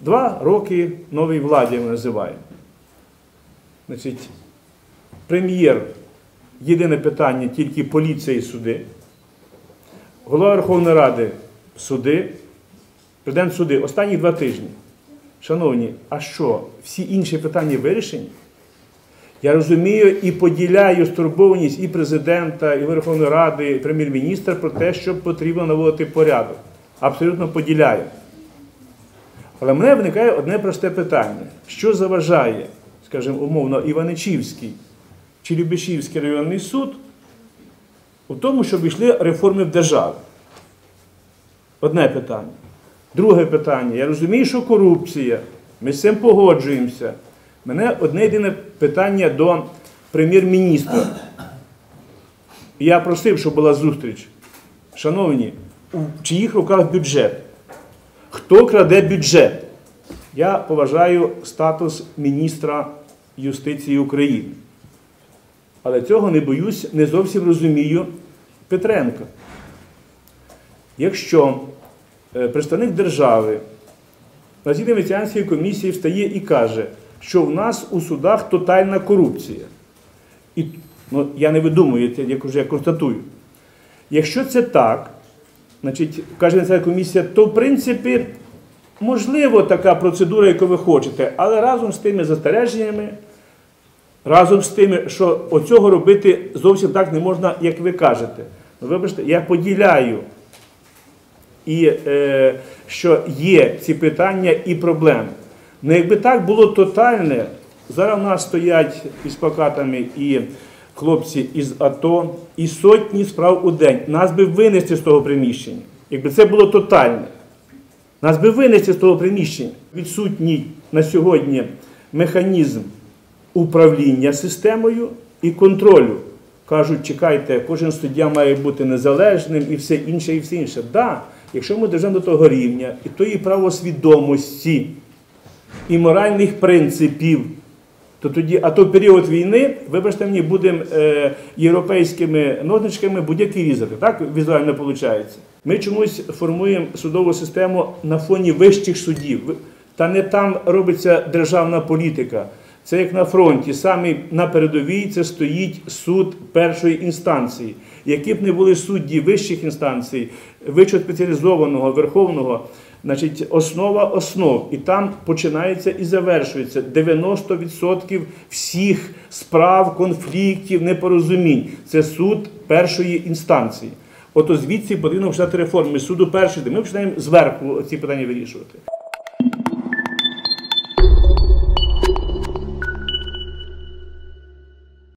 2 роки новій владі ми називаємо. Значить, прем'єр, єдине питання, тільки поліція і суди. Голова Верховної Ради – суди. Президент – суди. Останні 2 тижні. Шановні, а що, всі інші питання вирішені? Я розумію і поділяю стурбованість і президента, і Верховної Ради, і прем'єр-міністра про те, що потрібно наводити порядок. Абсолютно поділяю. Але в мене виникає одне просте питання. Що заважає, скажімо, умовно, Іваничівський чи Любешівський районний суд у тому, щоб йшли реформи в державі? Одне питання. Друге питання. Я розумію, що корупція. Ми з цим погоджуємося. У мене одне єдине питання до прем'єр-міністра. Я просив, щоб була зустріч. Шановні, в чиїх руках бюджет? Хто краде бюджет? Я поважаю статус міністра юстиції України. Але цього не боюсь, не зовсім розумію Петренка. Якщо представник держави на засіданні Венеціанської комісії встає і каже, що в нас у судах тотальна корупція. І, я не видумую, я констатую. Якщо це так, значить, каже Венеціанська комісія, то в принципі можливо така процедура, яку ви хочете, але разом з тими застереженнями, разом з тим, що оцього робити зовсім так не можна, як ви кажете. Вибачте, я поділяю, і що є ці питання і проблеми. Ну, якби так було тотальне, зараз в нас стоять із плакатами і хлопці із АТО, і сотні справ у день. Нас би винести з того приміщення. Якби це було тотальне. Нас би винести з того приміщення. Відсутній на сьогодні механізм управління системою і контролю. Кажуть, чекайте, кожен суддя має бути незалежним і все інше, і все інше. Так, якщо ми дійдемо до того рівня, і тої правосвідомості, і моральних принципів, то тоді, а то в період війни, вибачте мені, будемо європейськими ножничками будь-які різати. Так візуально виходить. Ми чомусь формуємо судову систему на фоні вищих судів. Та не там робиться державна політика. Це як на фронті. Саме на передовій це стоїть суд першої інстанції. Які б не були судді вищих інстанцій, вищого спеціалізованого, верховного, значить, основа основ. І там починається і завершується 90% всіх справ, конфліктів, непорозумінь. Це суд першої інстанції. Ото звідси потрібно починати реформи. Суду першої, ми починаємо зверху ці питання вирішувати.